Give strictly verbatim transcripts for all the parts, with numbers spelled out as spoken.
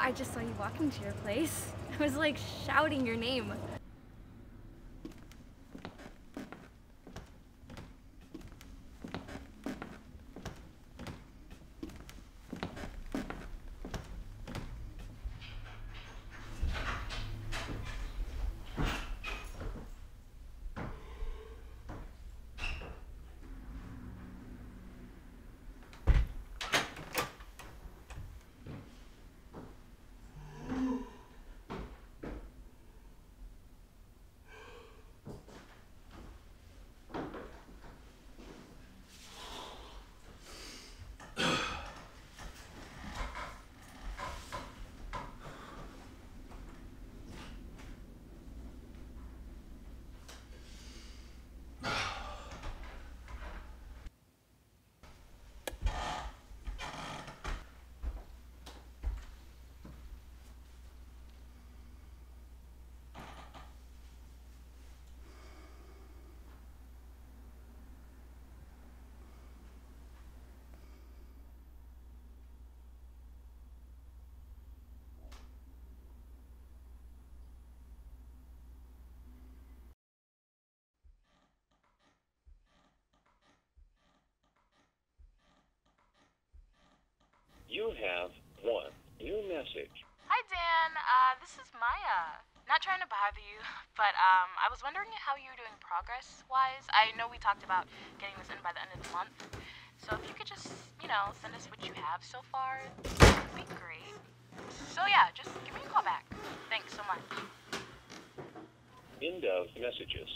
I just saw you walking to your place. I was like shouting your name. You have one new message. Hi, Dan. Uh, this is Maya. Not trying to bother you, but um, I was wondering how you're doing progress-wise. I know we talked about getting this in by the end of the month. So if you could just, you know, send us what you have so far, that would be great. So yeah, just give me a call back. Thanks so much. End of messages.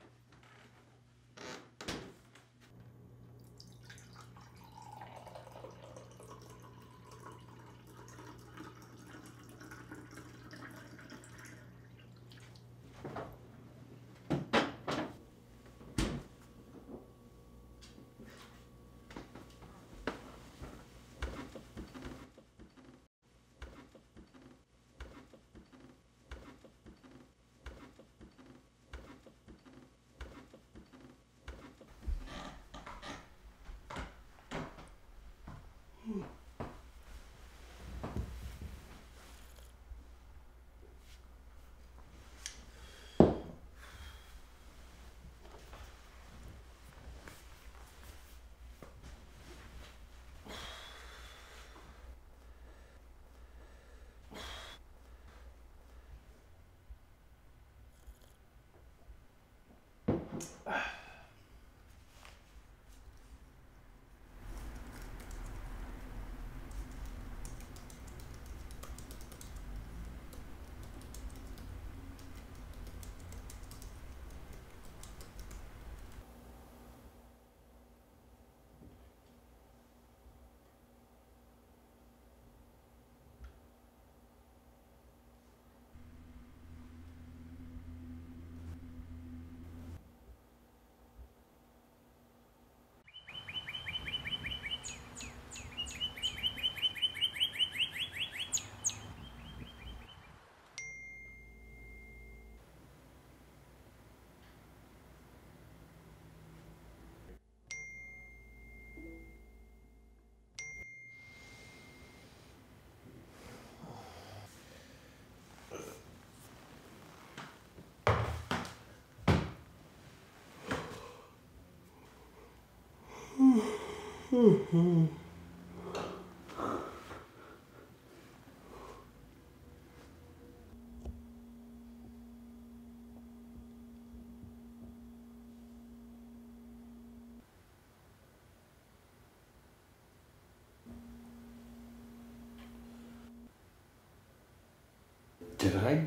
Did I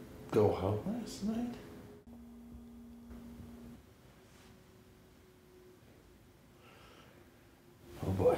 go out last night? Oh boy.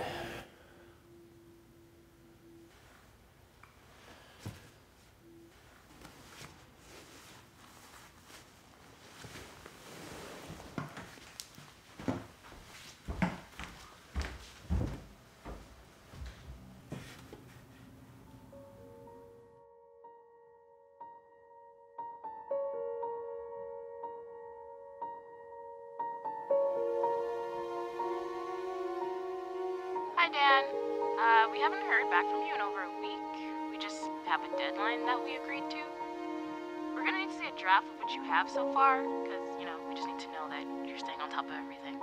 Hi, Dan. Uh, we haven't heard back from you in over a week. We just have a deadline that we agreed to. We're gonna need to see a draft of what you have so far, because, you know, we just need to know that you're staying on top of everything.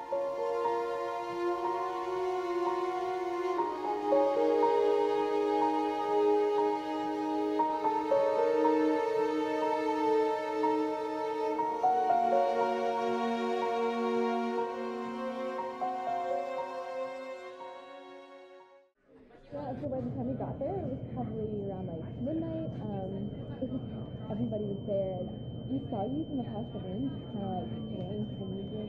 Yeah, so by the time we got there, it was probably around like midnight. Um, it was, everybody was there, and we saw you from across the room, just kind of like swaying to the music.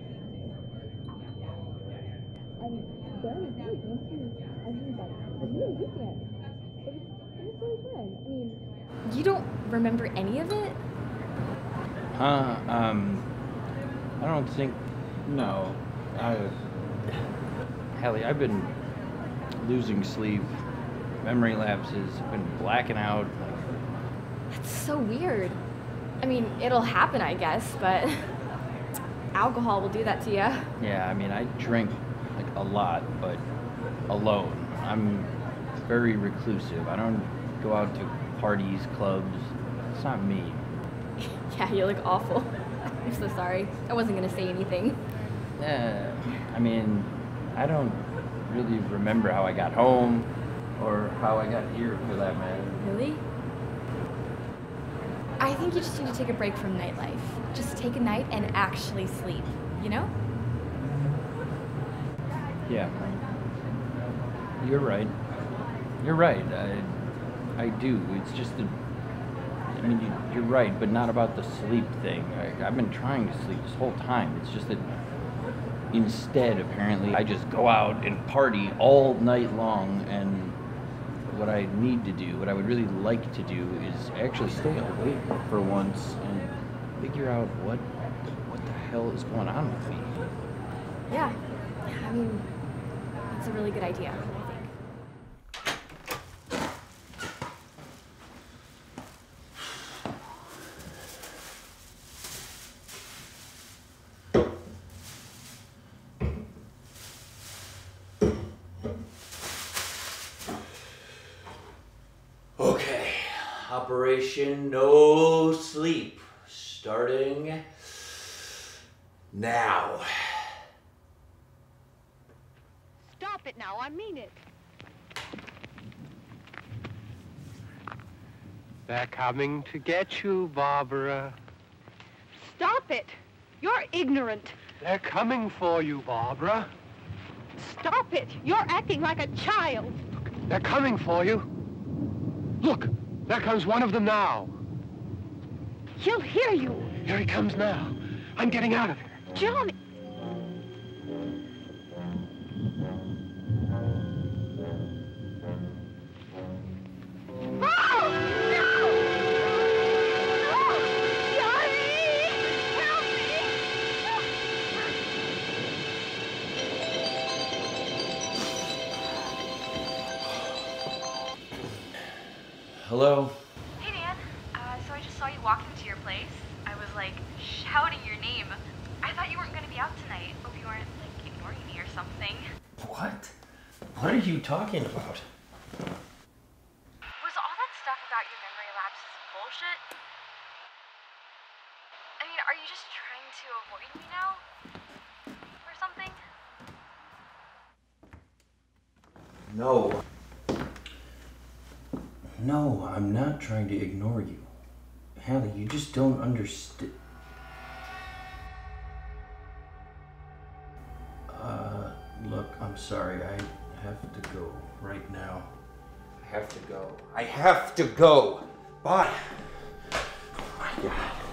And then we really danced to everybody. Like, we didn't do dance. It was, it was really fun. I mean, You don't remember any of it? Huh, um, I don't think, no, I, Hallie, I've been losing sleep, memory lapses, I've been blacking out. That's so weird. I mean, it'll happen, I guess, but alcohol will do that to you. Yeah, I mean, I drink, like, a lot, but alone. I'm very reclusive. I don't go out to parties, clubs. It's not me. Yeah, you look awful. I'm so sorry. I wasn't gonna say anything. Yeah, I mean, I don't really remember how I got home, or how I got here, for that matter. Really? I think you just need to take a break from nightlife. Just take a night and actually sleep, you know? Yeah. You're right. You're right. I, I do. It's just a... I mean, you, you're right, but not about the sleep thing. I, I've been trying to sleep this whole time. It's just that instead, apparently, I just go out and party all night long, and what I need to do, what I would really like to do, is actually stay awake for once and figure out what what the hell is going on with me. Yeah. I mean, it's a really good idea, I think. Okay, Operation No Sleep, starting now. Stop it now, I mean it. They're coming to get you, Barbara. Stop it. You're ignorant. They're coming for you, Barbara. Stop it. You're acting like a child. They're coming for you. Look, there comes one of them now. He'll hear you. Here he comes now. I'm getting out of here. Johnny. Oh, no! No! Johnny! Help me! Hello? Hey, Dan. Uh, so I just saw you walk into your place. I was, like, shouting your name. I thought you weren't going to be out tonight. Hope you weren't, like, ignoring me or something. What? What are you talking about? Was all that stuff about your memory lapses bullshit? I mean, are you just trying to avoid me now? Or something? No. No, I'm not trying to ignore you. Hallie, you just don't understand. Uh, look, I'm sorry. I have to go right now. I have to go. I have to go. Bye. Oh my God.